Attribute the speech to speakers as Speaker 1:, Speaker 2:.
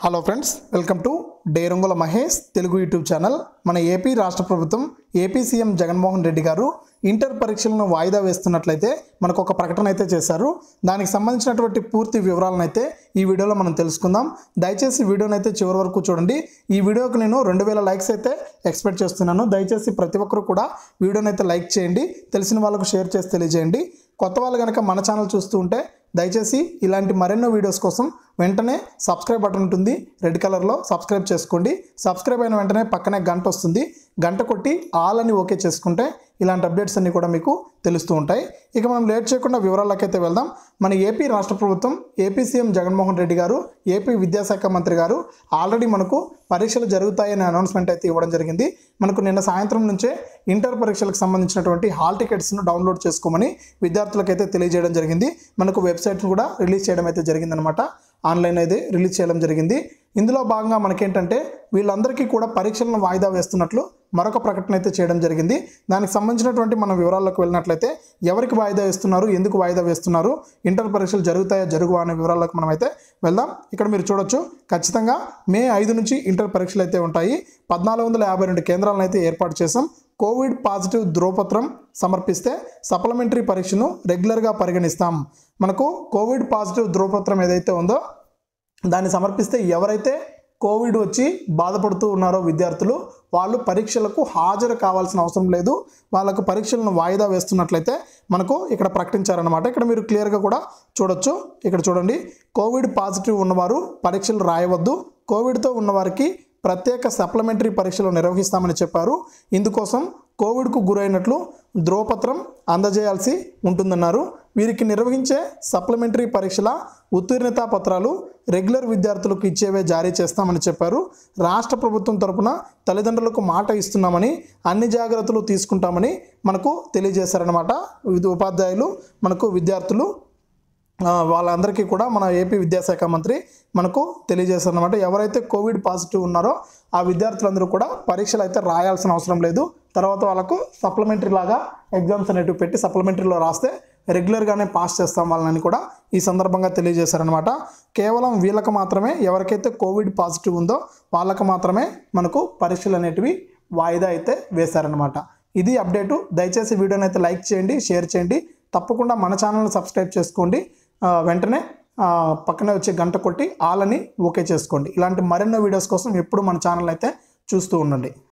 Speaker 1: Hello friends, welcome to డేరంగుల Mahesh Telugu YouTube channel. మన AP రాష్ట్ర ప్రభుత్వం ఏపీ సీఎం జగన్మోహన్ రెడ్డి గారు ఇంటర్ పరీక్షలను వాయిదా వేస్తున్నట్లయితే మనకు ఒక ప్రకటన అయితే చేశారు. దానికి సంబంధించినటువంటి పూర్తి వివరాలను అయితే ఈ వీడియోలో మనం తెలుసుకుందాం. దయచేసి వీడియోని అయితే చివరి వరకు చూడండి. ఈ వీడియోకి నేను 2000 లైక్స్ అయితే ఎక్స్పెక్ట్ చేస్తున్నాను. దయచేసి ప్రతి ఒక్కరు కూడా వీడియోని అయితే లైక్ చేయండి, తెలిసిన వాళ్ళకు షేర్ చేసి తెలియజేయండి. కొత్త వాళ్ళు కనుక మన ఛానల్ చూస్తూ ఉంటే దయచేసి ఇలాంటి మరెన్నో వీడియోస్ కోసం వెంటనే సబ్స్క్రైబ్ బటన్ ఉంటుంది, రెడ్ కలర్లో సబ్స్క్రైబ్ చేసుకోండి. సబ్స్క్రైబ్ అయిన వెంటనే పక్కనే గంట వస్తుంది, గంట కొట్టి ఆల్ అని ఓకే చేసుకుంటే ఇలాంటి అప్డేట్స్ అన్నీ కూడా మీకు తెలుస్తూ ఉంటాయి. ఇక మనం లేట్ చేయకుండా వివరాలకైతే వెళ్దాం. మన ఏపీ రాష్ట్ర ప్రభుత్వం ఏపీ సీఎం జగన్మోహన్ రెడ్డి గారు, ఏపీ విద్యాశాఖ మంత్రి గారు ఆల్రెడీ మనకు పరీక్షలు జరుగుతాయనే అనౌన్స్మెంట్ అయితే ఇవ్వడం జరిగింది. మనకు నిన్న సాయంత్రం నుంచే ఇంటర్ పరీక్షలకు సంబంధించినటువంటి హాల్ టికెట్స్ను డౌన్లోడ్ చేసుకోమని విద్యార్థులకైతే తెలియజేయడం జరిగింది. మనకు వెబ్సైట్ను కూడా రిలీజ్ చేయడం అయితే జరిగిందనమాట. ఆన్లైన్ అయితే రిలీజ్ చేయడం జరిగింది. ఇందులో భాగంగా మనకేంటంటే వీళ్ళందరికీ కూడా పరీక్షలను వాయిదా వేస్తున్నట్లు మరొక ప్రకటన అయితే చేయడం జరిగింది. దానికి సంబంధించినటువంటి మన వివరాల్లోకి వెళ్ళినట్లయితే ఎవరికి వాయిదా వేస్తున్నారు, ఎందుకు వాయిదా వేస్తున్నారు, ఇంటర్ పరీక్షలు జరుగుతాయా జరుగువా అనే వివరాల్లోకి మనం అయితే వెళ్దాం. ఇక్కడ మీరు చూడొచ్చు, ఖచ్చితంగా మే 5 నుంచి ఇంటర్ పరీక్షలు అయితే ఉంటాయి. 1452 కేంద్రాలను అయితే ఏర్పాటు చేసాం. కోవిడ్ పాజిటివ్ ధ్రువపత్రం సమర్పిస్తే సప్లిమెంటరీ పరీక్షను రెగ్యులర్గా పరిగణిస్తాం. మనకు కోవిడ్ పాజిటివ్ ధ్రువపత్రం ఏదైతే ఉందో దాన్ని సమర్పిస్తే ఎవరైతే కోవిడ్ వచ్చి బాధపడుతూ ఉన్నారో విద్యార్థులు, వాళ్ళు పరీక్షలకు హాజరు కావాల్సిన అవసరం లేదు. వాళ్ళకు పరీక్షలను వాయిదా వేస్తున్నట్లయితే మనకు ఇక్కడ ప్రకటించారనమాట. ఇక్కడ మీరు క్లియర్గా కూడా చూడొచ్చు. ఇక్కడ చూడండి, కోవిడ్ పాజిటివ్ ఉన్నవారు పరీక్షలు రాయవద్దు, కోవిడ్తో ఉన్నవారికి ప్రత్యేక సప్లిమెంటరీ పరీక్షలు నిర్వహిస్తామని చెప్పారు. ఇందుకోసం కోవిడ్కు గురైనట్లు ధ్రువపత్రం అందజేయాల్సి ఉంటుందన్నారు. వీరికి నిర్వహించే సప్లిమెంటరీ పరీక్షల ఉత్తీర్ణతా పత్రాలు రెగ్యులర్ విద్యార్థులకు ఇచ్చేవే జారీ చేస్తామని చెప్పారు. రాష్ట్ర ప్రభుత్వం తరపున తల్లిదండ్రులకు మాట ఇస్తున్నామని, అన్ని జాగ్రత్తలు తీసుకుంటామని మనకు తెలియజేశారనమాట. ఉపాధ్యాయులు, మనకు విద్యార్థులు, వాళ్ళందరికీ కూడా మన ఏపీ విద్యాశాఖ మంత్రి మనకు తెలియజేశారనమాట. ఎవరైతే కోవిడ్ పాజిటివ్ ఉన్నారో ఆ విద్యార్థులందరూ కూడా పరీక్షలు అయితే రాయాల్సిన అవసరం లేదు. తర్వాత వాళ్ళకు సప్లిమెంటరీ లాగా ఎగ్జామ్స్ అనేటివి పెట్టి సప్లిమెంటరీలో రాస్తే రెగ్యులర్గానే పాస్ చేస్తాం వాళ్ళని కూడా ఈ సందర్భంగా తెలియజేశారనమాట. కేవలం వీళ్ళకి మాత్రమే, ఎవరికైతే కోవిడ్ పాజిటివ్ ఉందో వాళ్ళకు మాత్రమే మనకు పరీక్షలు అనేటివి వాయిదా అయితే వేశారనమాట. ఇది అప్డేటు. దయచేసి వీడియోని అయితే లైక్ చేయండి, షేర్ చేయండి. తప్పకుండా మన ఛానల్ని సబ్స్క్రైబ్ చేసుకోండి. వెంటనే పక్కనే వచ్చే గంట కొట్టి ఆల్ అని ఓకే చేసుకోండి. ఇలాంటి మరెన్నో వీడియోస్ కోసం ఎప్పుడు మన ఛానల్ అయితే చూస్తూ ఉండండి.